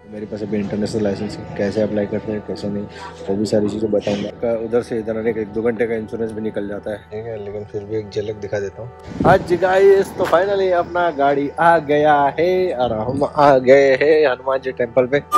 मेरे पास अभी international licence है, कैसे अप्लाई करते हैं कैसे नहीं वो भी सारी चीज़ें बताऊंगा। उधर से इधर आने का 1-2 घंटे का इंश्योरेंस भी निकल जाता है, ठीक है, लेकिन फिर भी एक झलक दिखा देता हूँ। आज गाइस तो फाइनली अपना गाड़ी आ गया है और हम आ गए हैं हनुमान जी टेम्पल पे।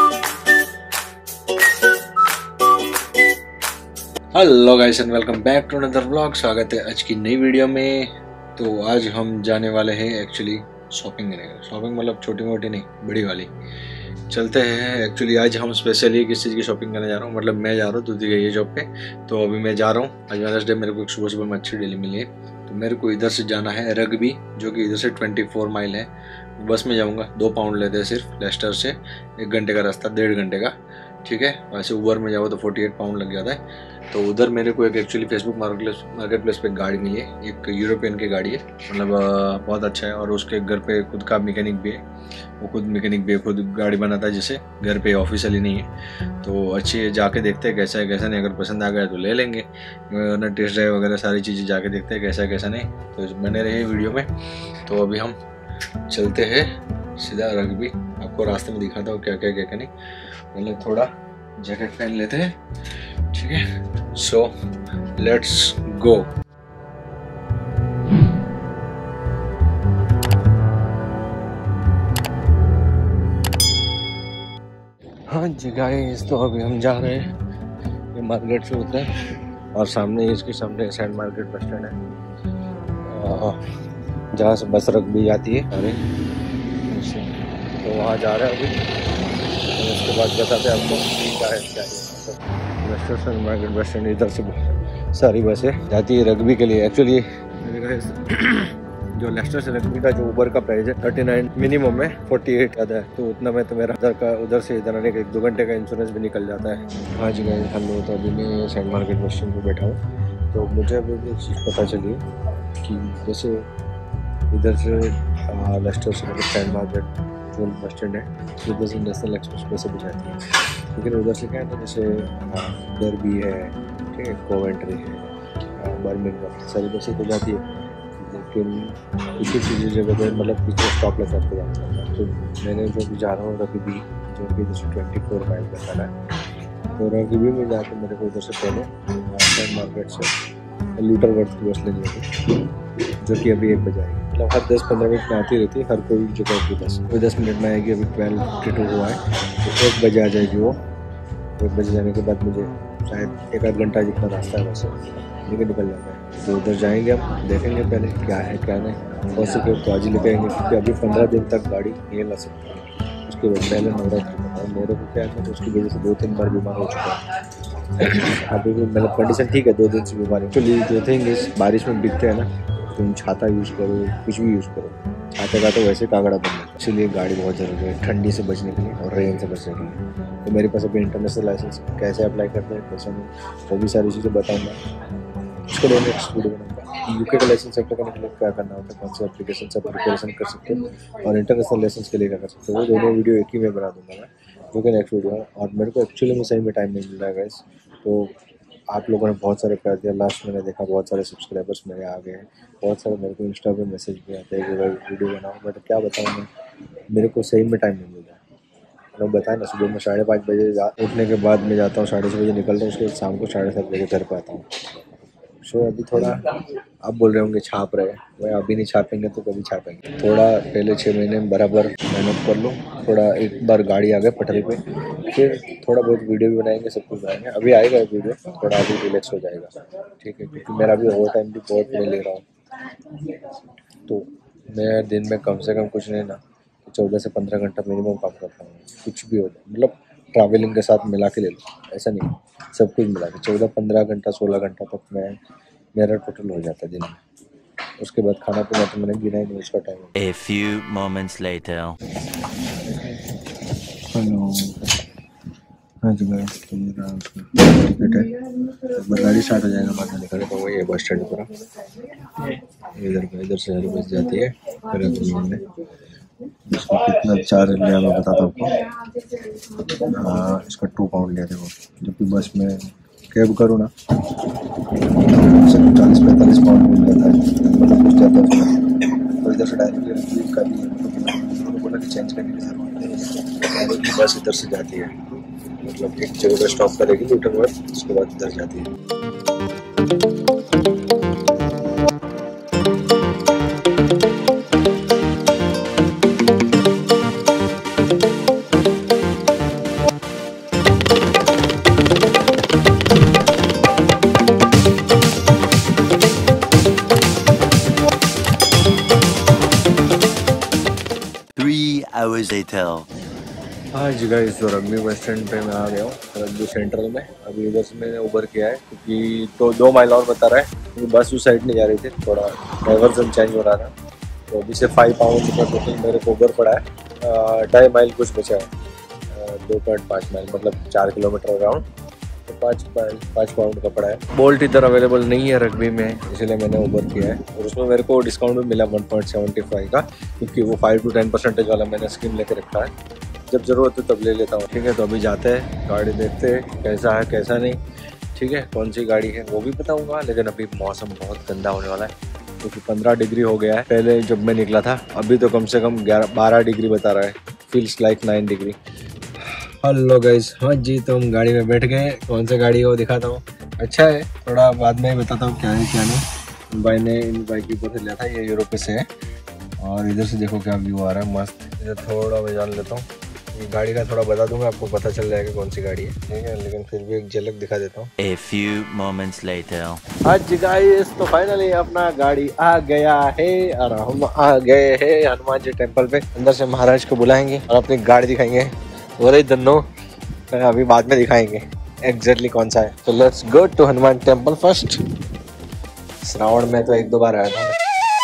Hello guys and welcome back to another vlog. स्वागत है आज की नई वीडियो में। तो आज हम जाने वाले हैं एक्चुअली शॉपिंग करने। शॉपिंग मतलब छोटी मोटी नहीं, बड़ी वाली। चलते हैं। एक्चुअली आज हम स्पेशली किस चीज़ की शॉपिंग करने जा रहा हूँ, मतलब मैं जा रहा हूँ दूधी गई है जॉब पे, तो अभी मैं जा रहा हूँ। आज वेडनेसडे मेरे को सुबह सुबह में अच्छी डील मिली है, तो मेरे को इधर से जाना है रग्बी, जो कि इधर से 24 माइल है। बस में जाऊँगा, 2 पाउंड लेते हैं सिर्फ लेस्टर से। 1 घंटे का रास्ता, 1.5 घंटे का, ठीक है। वैसे ऊबर में जाओ तो 48 पाउंड लग जाता है। तो उधर मेरे को एक एक्चुअली फेसबुक मार्केट प्लेस पे गाड़ी मिली है, एक यूरोपियन की गाड़ी है, मतलब बहुत अच्छा है। और उसके घर पे खुद का मैकेनिक भी है, वो खुद मैकेनिक भी है, खुद गाड़ी बनाता है, जैसे घर पे ऑफिशियली नहीं है। तो अच्छी है, जाके देखते हैं कैसा है कैसा नहीं। अगर पसंद आ गया तो ले लेंगे, ना टेस्ट ड्राइव वगैरह सारी चीज़ें जाके देखते हैं कैसा है कैसा नहीं। तो बने रहे वीडियो में। तो अभी हम चलते हैं सीधा रग्बी। आपको रास्ते में दिखाता हूँ क्या क्या क्या क्या नहीं। पहले थोड़ा जैकेट पहन लेते हैं, ठीक है। So let's go. हाँ जी गाइस, तो अभी हम जा रहे हैं, ये मार्केट से होता है और सामने इसके सामने सैंड मार्केट बस स्टैंड है, जहाँ से बस रग्बी जाती है। अरे तो वहाँ जा रहे हैं अभी, तो उसके बाद बताते हैं आपको क्या है क्या है। वेस्टर्न मार्केट बस स्टैंड, इधर से सारी बसें जाती है रग्बी के लिए। एक्चुअली जो लेस्टर से रग्बी का जो ऊबर का प्राइस है 39 मिनिमम है, 48 ज़्यादा है, तो उतना में तो मेरा उधर से इधर आने का 1-2 घंटे का इंश्योरेंस भी निकल जाता है। हाँ जी गाइस, हेलो। तो अभी मैं सैंड मार्केट बस स्टैंड पर बैठा हूँ। तो मुझे अभी एक चीज़ पता चली कि जैसे इधर से लेस्टर से मतलब सैंड मार्केट जो बस स्टैंड है, उधर से नेशनल एक्सप्रेस बसें भी जाती है, लेकिन उधर से क्या है ना, जैसे डरबी है, ठीक है, कोवेंट्री है, बर्मिंघम, सारी बसें तो जाती है, लेकिन किसी चीज़ जगह पर मतलब पीछे स्टॉप लगा के जाना पड़ता है। तो मैंने जो भी जा रहा हूँ रग्बी, जो कि जैसे 24 माइल का जाना है, तो रग्बी में जाकर मेरे को उधर से पहले सैंड मार्केट से लूटरवर्थ की बस लेनी होगी, जो कि अभी 1 बजे आएगी। मतलब हर 10-15 मिनट में आती रहती है, हर कोई जगह की बस। कोई 10 मिनट में आएगी, अभी 12:52 हुआ है, तो 1 बजे आ जाएगी वो। 1 बजे जाने के बाद मुझे शायद 1-8 घंटा जितना रास्ता है वैसे लेकिन निकल जाता है। तो उधर जाएंगे, हम देखेंगे पहले क्या है क्या नहीं। हो सके तो आज ही लेके आएंगे, क्योंकि अभी 15 दिन तक गाड़ी नहीं ला सकती है। उसके बाद पहले नवरात्रि होता है, मेरे को क्या है तो उसकी वजह से 2-3 बार बीमार हो चुका है। अभी भी मतलब कंडीशन ठीक है, 2 दिन से बीमार है। एक्चुअली जो थिंग इस बारिश में बिकते हैं ना, तुम छाता यूज़ करो, कुछ भी यूज़ करो, छाते का तो वैसे कागड़ा बन जाता है। इसलिए गाड़ी बहुत ज़रूरी है ठंडी से बचने के लिए और रेन से बचने के लिए। तो मेरे पास अभी इंटरनेशनल लाइसेंस है, कैसे अप्लाई करते हैं कैसे नहीं वो भी सारी चीज़ें बताऊँगा। उसके लिए नेक्स्ट वीडियो बनाऊँगा। यूके का लाइसेंस अप्लाई करने के लिए क्या करना होता है, कौन सी एप्लीकेशन से प्रिपरेशन कर सकते हैं, और इंटरनेशनल लाइसेंस के लिए क्या कर सकते हैं, वो दोनों वीडियो एक ही में बना दूँगा मैं, जो कि नेक्स्ट वीडियो है। और मेरे को एक्चुअली में सही में टाइम नहीं मिल रहा है गाइस। तो आप लोगों ने बहुत सारे प्यार दिया, लास्ट मैंने देखा बहुत सारे सब्सक्राइबर्स मेरे आ गए हैं, बहुत सारे मेरे को इंस्टा पे मैसेज भी आते हैं कि भाई वीडियो बनाओ, बट क्या बताऊँ मैं, मेरे को सही में टाइम नहीं मिल रहा है। लोग बताएं ना, सुबह में 5:30 बजे उठने के बाद मैं जाता हूँ, 6:30 बजे निकलता हूँ, उसके बाद शाम को 7:30 बजे घर पर आता हूँ। सो अभी थोड़ा आप बोल रहे होंगे छाप रहे हैं, वह अभी नहीं छापेंगे तो कभी छापेंगे। थोड़ा पहले 6 महीने में बराबर मेहनत कर लो, थोड़ा एक बार गाड़ी आ गए पटरी पे, फिर थोड़ा बहुत वीडियो भी बनाएंगे, सब कुछ बनाएंगे। अभी आएगा वीडियो, थोड़ा अभी रिलैक्स हो जाएगा, ठीक है, क्योंकि मेरा भी ओवर टाइम भी बहुत मैं ले रहा हूँ। तो मैं दिन में कम से कम कुछ नहीं ना 14 से 15 घंटा मिनिमम काम करता हूँ, कुछ भी हो जाए, मतलब ट्रैवलिंग के साथ मिला के ले लो, ऐसा नहीं, सब कुछ मिला के 14-15 घंटा 16 घंटा तक मैं मेरा टोटल हो जाता है दिन में। उसके बाद खाना पीना तो मैंने गिना ही नहीं, उसका time. A few moments later. Hello, हाँ जी गाइस, तो मेरा टिकट है, गाड़ी स्टार्ट हो जाएगा बाद में निकले। तो वही है बस स्टैंड पूरा, इधर से हरी बस जाती है रग्बी में। इसको कितना चार्ज लिया मैं बताता हूँ आपको। हाँ, इसका 2 पाउंड लिया देखो, जबकि बस में कैब करो ना 40-45 पाउंड मिल जाता है, मतलब कुछ ज़्यादा। तो इधर से डायरेक्टली रग्बी का भी बोला कि चेंज करने की जरूरत नहीं है, बस इधर से जाती है, मतलब एक जगह पे स्टॉप करेगी न्यूटन वर्थ, उसके बाद इधर जाती है। Hours later. हाँ जी गाइस, तो रग्बी बस स्टैंड पे मैं आ गया हूँ, रग्बी सेंट्रल में। अभी इधर से मैंने उबर किया है क्योंकि तो 2 माइल और बता रहा है, क्योंकि बस उस साइड नहीं जा रही थी, थोड़ा डाइवर्जन चेंज हो रहा था। तो अभी से 5 पाउंड का टोटल मेरे को उबर पड़ा है। 2.5 माइल कुछ बचा है, 2.5 माइल मतलब 4 किलोमीटर अराउंड, तो 5 पाउंड का पड़ा है। बोल्ट इधर अवेलेबल नहीं है रग्बी में, इसलिए मैंने उबर किया है। और उसमें मेरे को डिस्काउंट भी मिला 1.75 का, क्योंकि वो 5 to 10% वाला मैंने स्कीम लेके रखा है। जब ज़रूरत हो तब ले लेता हूँ। ठीक है, तो अभी जाते हैं, गाड़ी देखते हैं कैसा है कैसा नहीं। ठीक है, कौन सी गाड़ी है वो भी बताऊँगा, लेकिन अभी मौसम बहुत गंदा होने वाला है, क्योंकि 15 डिग्री हो गया है। पहले जब मैं निकला था, अभी तो कम से कम 12 डिग्री बता रहा है, feels like 9 degree. Hello guys, हाँ जी, तो हम गाड़ी में बैठ गए। कौन सी गाड़ी है वो दिखाता हूँ। अच्छा है, थोड़ा बाद में ही बताता हूँ क्या है क्या नहीं। भाई ने इन बाइक के ऊपर से लिया था, ये यूरोप से है। और इधर से देखो क्या व्यू आ रहा है मस्त। इधर थोड़ा मैं जान लेता हूँ, ये गाड़ी का थोड़ा बता दूंगा, आपको पता चल जाएगा कौन सी गाड़ी है। ठीक है, लेकिन फिर भी एक झलक दिखा देता हूँ। A few moments later. आज गाइस, तो फाइनली अपना गाड़ी आ गया है और हम आ गए हैं हनुमान जी टेम्पल पे। अंदर से महाराज को बुलाएंगे और अपनी गाड़ी दिखाएंगे। बोले दन्नो अभी बाद में दिखाएंगे एग्जैक्टली कौन सा है। तो let's go to Hanuman temple first. Shravan में तो 1-2 बार आया था।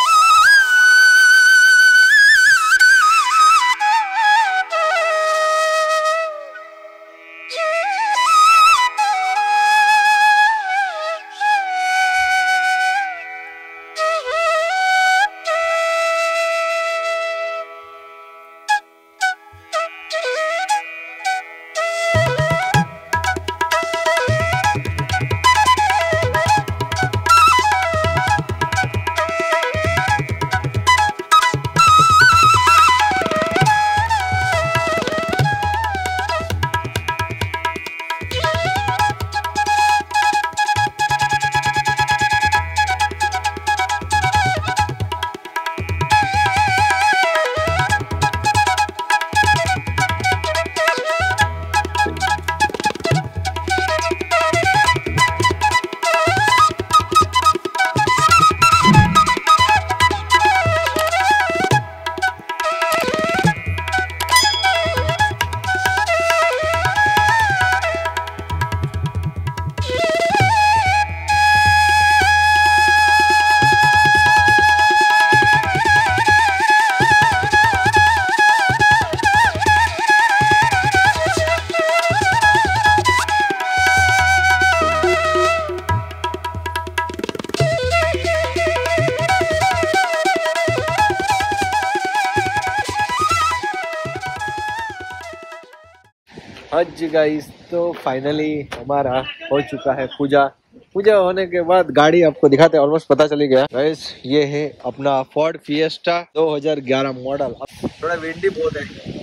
हाँ जी गाइस, तो फाइनली हमारा हो चुका है पूजा होने के बाद गाड़ी आपको दिखाते हैं। ऑलमोस्ट पता चली गया गाइस, ये है अपना फोर्ड फिएस्टा 2011 मॉडल। थोड़ा विंडी बहुत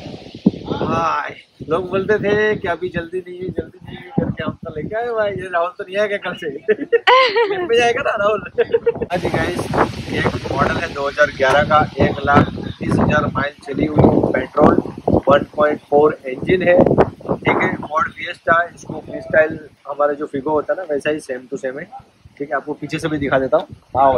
है। लोग बोलते थे कि अभी जल्दी नहीं करके हम तो लेके आए भाई। ये राहुल तो नहीं आएगा कल से पे जाएगा ना राहुल। हाँ जी गाइस, ये मॉडल है 2011 का, 1,30,000 माइल चली हुई, पेट्रोल 1.4 इंजन है। ठीक है, फोर्ड फिएस्टा, इसको फ्री स्टाइल हमारा जो फिगो होता है ना, वैसा ही सेम टू सेम है। ठीक है, आपको पीछे से भी दिखा देता हूँ। हाँ,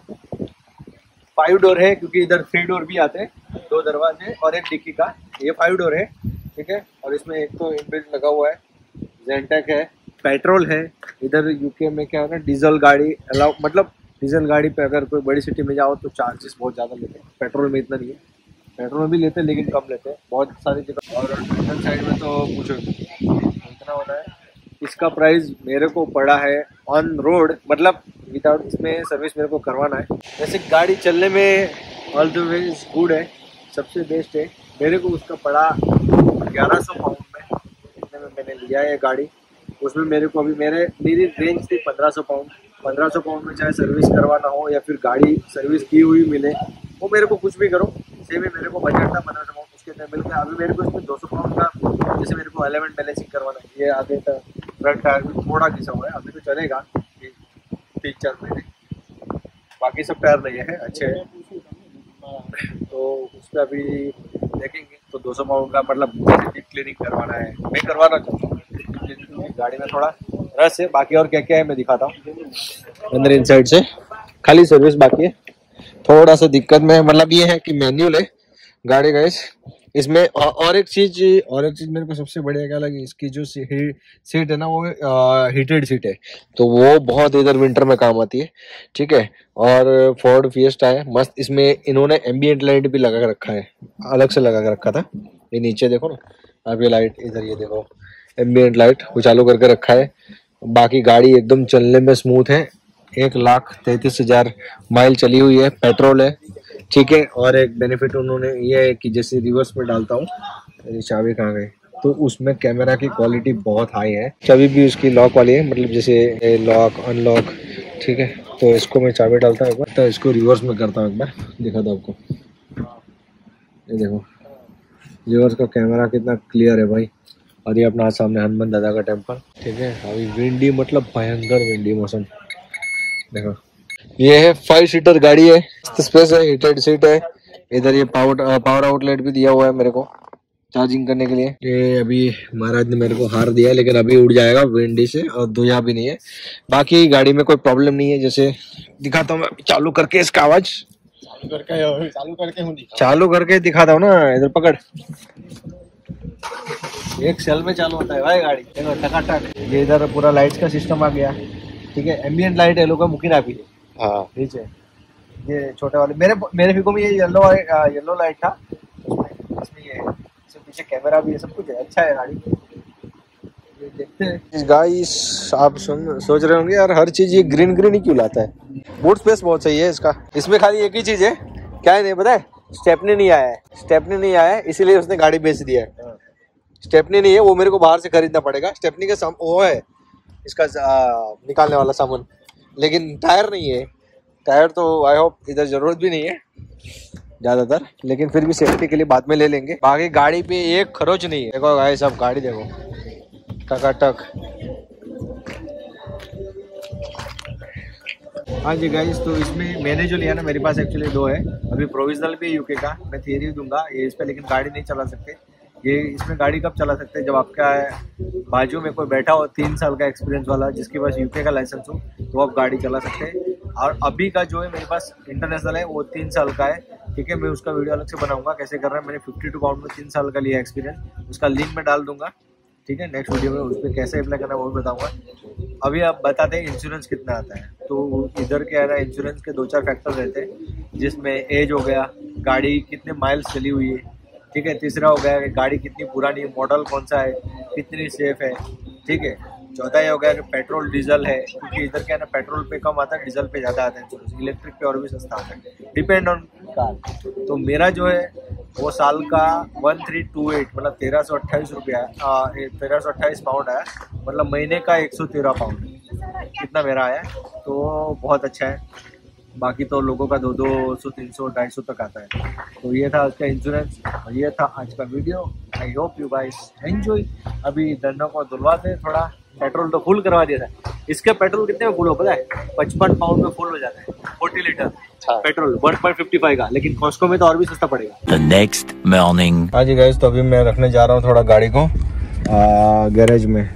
5 डोर है, क्योंकि इधर 3 डोर भी आते हैं, 2 दरवाजे और एक डिक्की का। ये 5 डोर है। ठीक है, और इसमें एक तो इनबिल्ट लगा हुआ है, जेंटेक है, पेट्रोल है। इधर यूके में क्या है ना, डीजल गाड़ी अलाउ, मतलब डीजल गाड़ी पे अगर कोई बड़ी सिटी में जाओ तो चार्जेस बहुत ज़्यादा लेते हैं। पेट्रोल में इतना नहीं है, पेट्रोल में भी लेते हैं लेकिन कम लेते हैं बहुत सारी जगह। और डीजल साइड में तो पूछो इतना होना है। इसका प्राइस मेरे को पड़ा है ऑन रोड, मतलब विदाउट इसमें सर्विस मेरे को करवाना है। वैसे गाड़ी चलने में all the way is good है, सबसे बेस्ट है। मेरे को उसका पड़ा 1100 पाउंड में, इतने में मैंने लिया है गाड़ी। उसमें मेरे को अभी मेरी रेंज थी 1500 पाउंड। 1500 पाउंड में चाहे सर्विस करवाना हो या फिर गाड़ी सर्विस की हुई मिले, वो मेरे को कुछ भी करो, सेम ही मेरे को बजट था 1500 पाउंड। उसके कितने मिल गया। अभी मेरे को इसमें 200 पाउंड का, जैसे मेरे को एलिमेंट बैलेंसिंग करवाना है, ये आगे का फ्रंट टायर भी थोड़ा घिसा हुआ है, अभी तो चलेगा 3-4 महीने, बाकी सब टायर नहीं है, अच्छे हैं। तो उस पर अभी देखेंगे। तो 200 पाउंड का मतलब जैसे डीप क्लीनिंग करवाना है, मैं करवाना चाहता हूँ डीप क्लीनिंग। गाड़ी में थोड़ा रस है, बाकी और क्या क्या है मैं दिखाता हूँ अंदर इनसाइड से। खाली सर्विस बाकी है, थोड़ा सा दिक्कत में मतलब ये है कि मैनुअल है गाड़ी गाइस इसमें। और एक चीज मेरे को सबसे बढ़िया क्या लगी, इसकी जो सीट है ना वो हीटेड सीट है, तो वो बहुत इधर विंटर में काम आती है, ठीक है। और फोर्ड फिएस्टा है मस्त, इसमें इन्होंने एम्बिएंट लाइट भी लगा के रखा है, अलग से लगा के रखा था। ये नीचे देखो ना आप, ये लाइट इधर ये देखो एम्बिएंट लाइट वो चालू करके रखा है। बाकी गाड़ी एकदम चलने में स्मूथ है, 1,33,000 माइल चली हुई है, पेट्रोल है, ठीक है। और एक बेनिफिट उन्होंने ये है कि जैसे रिवर्स में डालता हूँ, मेरी चाबी कहाँ गई, तो उसमें कैमरा की क्वालिटी बहुत हाई है। चाबी भी उसकी लॉक वाली है, मतलब जैसे लॉक अनलॉक, ठीक है। तो इसको मैं चाबी डालता हूँ एक बार, तो इसको रिवर्स में करता हूँ एक बार, दिखा दो आपको, ये देखो रिवर्स का कैमरा कितना क्लियर है भाई। और ये अपना सामने हनुमान दादा का टेम्पल, ठीक है। अभी विंडी मतलब भयंकर विंडी मौसम, देखो ये है 5 सीटर गाड़ी है, स्पेस है, हीटेड सीट है। इधर ये पावर आउटलेट भी दिया हुआ है मेरे को चार्जिंग करने के लिए। ये अभी महाराज ने मेरे को हार दिया है, लेकिन अभी उड़ जाएगा विंडी से, और धुआं भी नहीं है। बाकी गाड़ी में कोई प्रॉब्लम नहीं है, जैसे दिखाता हूँ मैं चालू करके इसका आवाज, चालू करके दिखाता हूँ ना, इधर पकड़, एक सेल में चालू होता है भाई गाड़ी, देखो टकाटक। ये इधर पूरा लाइट्स का सिस्टम आ गया, ठीक है। एम्बिएंट लाइट है, लोग का मुकिना भी हाँ नीचे, ये छोटे वाले मेरे फिको में ये येलो लाइट था, इसमें ये है, इसमें पीछे कैमरा भी है, सब कुछ है, अच्छा है गाड़ी। ये देखते हैं गाइस, आप सोच रहे होंगे यार हर चीज ये ग्रीन ग्रीन ही क्यों लाता है। बूट स्पेस बहुत सही है इसका, इसमें खाली एक ही चीज है, क्या है नहीं पता है, स्टेपनी नहीं आया है, इसीलिए उसने गाड़ी बेच दिया है। स्टेपनी नहीं है, वो मेरे को बाहर से खरीदना पड़ेगा। स्टेपनी का वो है इसका निकालने वाला सामान, लेकिन टायर नहीं है। टायर तो आई होप इधर जरूरत भी नहीं है ज्यादातर, लेकिन फिर भी सेफ्टी के लिए बाद में ले लेंगे। बाकी गाड़ी पे एक खरोच नहीं है, देखो गाइस सब गाड़ी देखो टकाटक। हाँ जी गाइस, तो इसमें मैंने जो लिया ना, मेरे पास एक्चुअली 2 है, अभी प्रोविजनल भी यूके का, मैं थियरी दूंगा ये इस पे, लेकिन गाड़ी नहीं चला सकते। ये इसमें गाड़ी कब चला सकते हैं, जब आपका बाजू में कोई बैठा हो 3 साल का एक्सपीरियंस वाला, जिसके पास यूके का लाइसेंस हो, तो आप गाड़ी चला सकते हैं। और अभी का जो है मेरे पास इंटरनेशनल है, वो 3 साल का है, ठीक है। मैं उसका वीडियो अलग से बनाऊंगा कैसे कर रहा है। मैंने 52 पाउंड में 3 साल का लिया एक्सपीरियंस, उसका लिंक मैं डाल दूंगा, ठीक है। नेक्स्ट वीडियो में उस पर कैसे अप्लाई करना है वो बताऊंगा। अभी आप बताते हैं इंश्योरेंस कितना आता है। तो इधर क्या है ना, इंश्योरेंस के 2-4 फैक्टर रहते हैं, जिसमें एज हो गया, गाड़ी कितने माइल्स चली हुई है, ठीक है। तीसरा हो गया कि गाड़ी कितनी पुरानी है, मॉडल कौन सा है, कितनी सेफ है, ठीक है। चौथा ये हो गया कि पेट्रोल डीजल है, क्योंकि इधर क्या है ना, पेट्रोल पे कम आता है, डीजल पे ज़्यादा आता है, इलेक्ट्रिक पे और भी सस्ता आता है, डिपेंड ऑन कार। तो मेरा जो है वो साल का 1328 मतलब 1328 रुपया, 1328 पाउंड आया, मतलब महीने का 113 पाउंड कितना मेरा आया, तो बहुत अच्छा है। बाकी तो लोगों का 200, 300, 250 तक आता है। तो ये था आज का इंश्योरेंस, और ये था आज का video. I hope you guys enjoy. अभी धन्नो को धुलवाते हैं, थोड़ा पेट्रोल तो फुल करवा दिया था। इसके पेट्रोल कितने में फुल हो पता है, 55 पाउंड में फुल हो जाता है 40 लीटर पेट्रोल 1.55 का, लेकिन कॉस्को में तो और भी सस्ता पड़ेगा। The next morning. हाँ जी गाइस, तो अभी मैं रखने जा रहा हूँ थोड़ा गाड़ी को गैरेज में,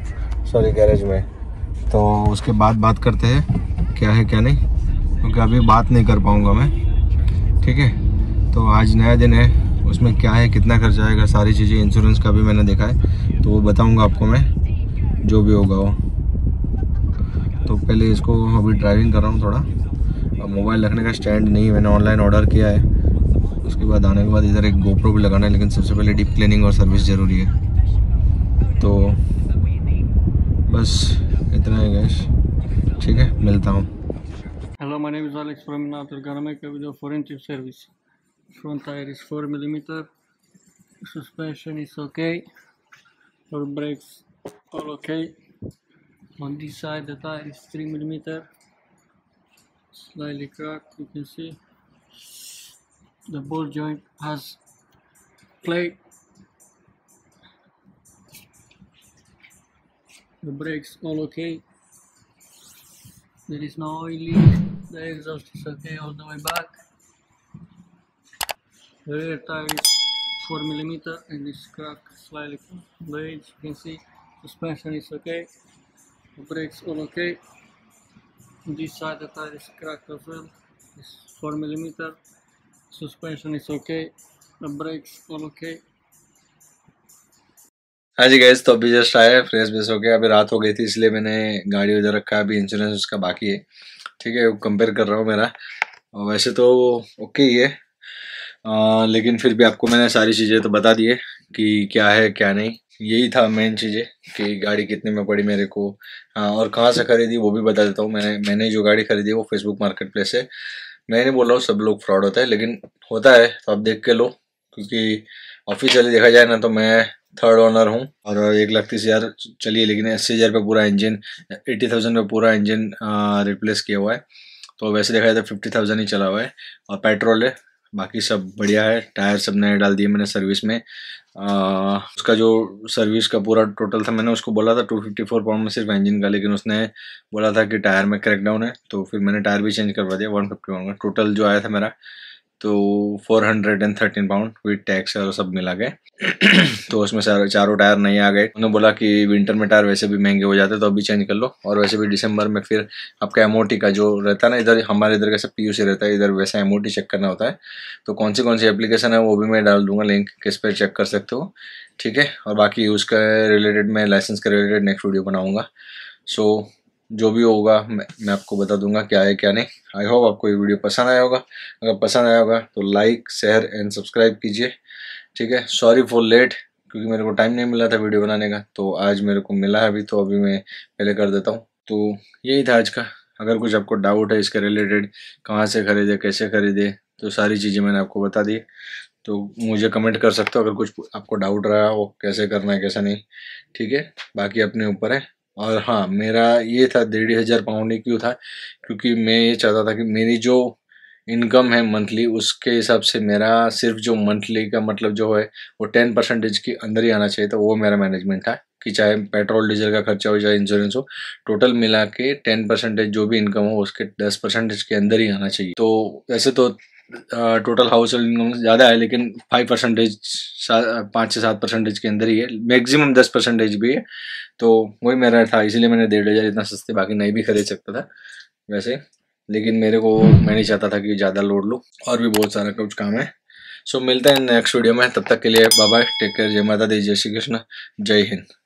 तो उसके बाद बात करते हैं क्या है क्या नहीं, क्योंकि अभी बात नहीं कर पाऊँगा मैं, ठीक है। तो आज नया दिन है, उसमें क्या है कितना खर्चा आएगा, सारी चीज़ें, इंश्योरेंस का भी मैंने देखा है, तो वो बताऊँगा आपको मैं, जो भी होगा वो। तो पहले इसको अभी ड्राइविंग कर रहा हूँ थोड़ा, अब मोबाइल रखने का स्टैंड नहीं, मैंने ऑनलाइन ऑर्डर किया है। उसके बाद आने के बाद इधर एक गोप्रो भी लगाना है, लेकिन सबसे पहले डीप क्लीनिंग और सर्विस ज़रूरी है। तो बस इतना है गाइस, ठीक है, मिलता हूँ। Hello, my name is Alex from Natur. Gonna make a video for engine service. Front tire is 4 mm. Suspension is okay. Or brakes all okay. On this side the tire is 3 mm. Slightly cracked, you can see. The ball joint has plate. The brakes all okay. There is no oil leak. The exhaust is okay all the way back. The rear tire is 4mm and is cracked slightly on the edge. You can see suspension is okay. The brakes all okay. On this side the tire is cracked as well. It's 4mm. Suspension is okay. The brakes all okay. हाँ जी guys, तो अभी just आया, fresh base हो गया। अभी रात हो गई थी इसलिए मैंने गाड़ी उधर रखा है। अभी इंश्योरेंस उसका बाकी है, ठीक है। कंपेयर कर रहा हूँ मेरा, और वैसे तो ओके ही है, लेकिन फिर भी आपको मैंने सारी चीज़ें तो बता दी है कि क्या है क्या नहीं। यही था मेन चीज़ें कि गाड़ी कितने में पड़ी मेरे को, और कहाँ से खरीदी वो भी बता देता हूँ। मैंने जो गाड़ी खरीदी वो फेसबुक मार्केट प्लेस से। मैं नहीं बोल रहा हूँ सब लोग फ्रॉड होता है, लेकिन होता है तो आप देख के लो, क्योंकि ऑफिशियली देखा जाए ना तो मैं थर्ड ओनर हूँ और 1,30,000 चलिए, लेकिन 80,000 पे पूरा इंजन, 80,000 पे पूरा इंजन रिप्लेस किया हुआ है। तो वैसे देखा जाए तो 50,000 ही चला हुआ है, और पेट्रोल है, बाकी सब बढ़िया है। टायर सब नए डाल दिए मैंने सर्विस में। उसका जो सर्विस का पूरा टोटल था, मैंने उसको बोला था 254 पाउंड में सिर्फ इंजन का, लेकिन उसने बोला था कि टायर में क्रैकडाउन है, तो फिर मैंने टायर भी चेंज करवा दिया 151 का। टोटल जो आया था मेरा तो 413 पाउंड विद टैक्स और सब मिला के। तो उसमें चारों टायर नहीं आ गए। उन्होंने बोला कि विंटर में टायर वैसे भी महंगे हो जाते तो अभी चेंज कर लो, और वैसे भी दिसंबर में फिर आपका एमओटी का जो रहता है ना, इधर हमारे इधर कैसे पीयूसी रहता है, इधर वैसा एमओटी चेक करना होता है। तो कौन सी एप्लीकेशन है वो भी मैं डाल दूंगा लिंक, किस पर चेक कर सकते हो, ठीक है। और बाकी उसका रिलेटेड मैं लाइसेंस के रिलेटेड नेक्स्ट वीडियो बनाऊंगा। सो जो भी होगा मैं आपको बता दूंगा क्या है क्या नहीं। आई होप आपको ये वीडियो पसंद आया होगा। अगर पसंद आया होगा तो लाइक, शेयर एंड सब्सक्राइब कीजिए, ठीक है। सॉरी फॉर लेट, क्योंकि मेरे को टाइम नहीं मिला था वीडियो बनाने का, तो आज मेरे को मिला है अभी, तो अभी मैं पहले कर देता हूँ। तो यही था आज का। अगर कुछ आपको डाउट है इसके रिलेटेड, कहाँ से खरीदे, कैसे खरीदे, तो सारी चीज़ें मैंने आपको बता दी। तो मुझे कमेंट कर सकते हो अगर कुछ आपको डाउट रहा हो कैसे करना है कैसा नहीं, ठीक है। बाकी अपने ऊपर है। और हाँ, मेरा ये था 1,500 पाउंड ही क्यों था, क्योंकि मैं ये चाहता था कि मेरी जो इनकम है मंथली, उसके हिसाब से मेरा सिर्फ जो मंथली का मतलब जो है वो 10% के अंदर ही आना चाहिए। तो वो मेरा मैनेजमेंट था कि चाहे पेट्रोल डीजल का खर्चा हो, चाहे इंश्योरेंस हो, टोटल मिला के 10% जो भी इनकम हो उसके 10% के अंदर ही आना चाहिए। तो वैसे तो टोटल हाउस होल्ड इनकम ज़्यादा है, लेकिन 5% 5 से 7% के अंदर ही है, मैक्सिमम 10% भी है। तो वही मेरा था, इसीलिए मैंने 1,500 इतना सस्ते बाकी नहीं भी खरीद सकता था वैसे, लेकिन मैं नहीं चाहता था कि ज़्यादा लोड लूँ, और भी बहुत सारा कुछ काम है। सो मिलते हैं नेक्स्ट वीडियो में, तब तक के लिए बाय बाय, टेक केयर, जय माता दी, जय श्री कृष्ण, जय हिंद।